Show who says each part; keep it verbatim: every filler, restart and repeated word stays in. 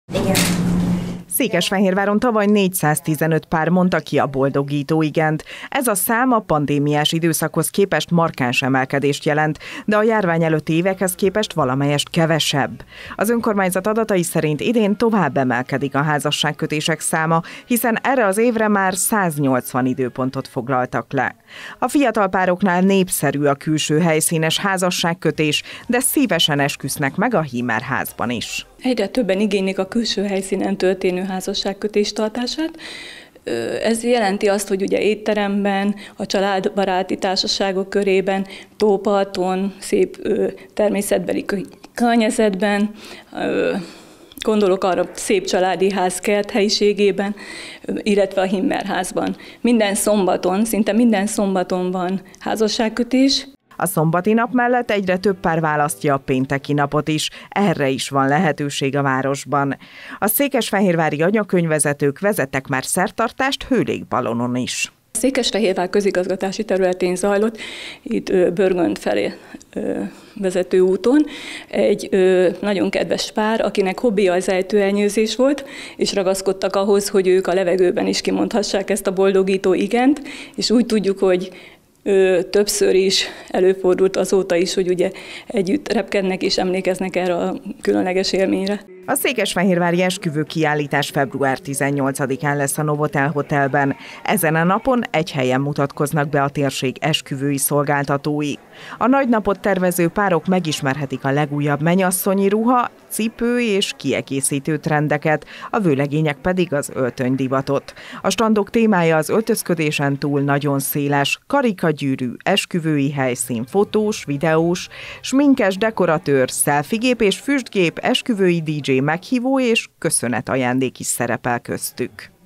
Speaker 1: Igen. Székesfehérváron tavaly négyszáztizenöt pár mondta ki a boldogító igent. Ez a szám a pandémiás időszakhoz képest markáns emelkedést jelent, de a járvány előtti évekhez képest valamelyest kevesebb. Az önkormányzat adatai szerint idén tovább emelkedik a házasságkötések száma, hiszen erre az évre már száznyolcvan időpontot foglaltak le. A fiatal pároknál népszerű a külső helyszínes házasságkötés, de szívesen esküsznek meg a Hímerházban is.
Speaker 2: Egyre többen igénylik a külső helyszínen történő házasságkötés tartását. Ez jelenti azt, hogy ugye étteremben, a családbaráti társaságok körében, tóparton, szép természetbeli környezetben, gondolok arra szép családi ház kert helyiségében, illetve a Hímerházban. Minden szombaton, szinte minden szombaton van házasságkötés.
Speaker 1: A szombati nap mellett egyre több pár választja a pénteki napot is, erre is van lehetőség a városban. A székesfehérvári anyakönyvvezetők vezettek már szertartást hőlégbalonon is.
Speaker 2: A Székesfehérvár közigazgatási területén zajlott, itt Börgönd felé vezető úton, egy nagyon kedves pár, akinek hobbija az ejtőernyőzés volt, és ragaszkodtak ahhoz, hogy ők a levegőben is kimondhassák ezt a boldogító igent, és úgy tudjuk, hogy Ö, többször is előfordult azóta is, hogy ugye együtt repkednek és emlékeznek erre a különleges élményre.
Speaker 1: A székesfehérvári esküvő kiállítás február tizennyolcadikán lesz a Novotel Hotelben. Ezen a napon egy helyen mutatkoznak be a térség esküvői szolgáltatói. A nagy napot tervező párok megismerhetik a legújabb mennyasszonyi ruha, cipő és kiegészítő trendeket, a vőlegények pedig az öltönydivatot. A standok témája az öltözködésen túl nagyon széles, karikagyűrű, esküvői helyszín, fotós, videós, sminkes, dekoratőr, szelfigép és füstgép, esküvői dé dzsé meghívó és köszönetajándék is szerepel köztük.